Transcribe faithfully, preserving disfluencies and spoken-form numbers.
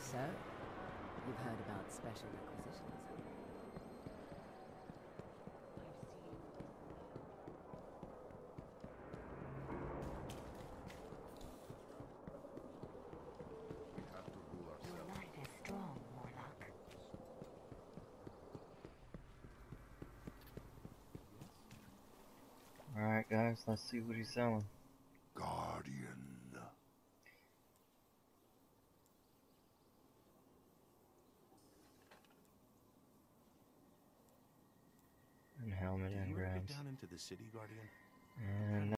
So, you've heard about special requisitions, have you? We have to rule Your ourselves. light is strong, Warlock. Alright, guys, let's see what he's selling. Guardian. And helmet Did and you ever get grabs. down into the city, Guardian? And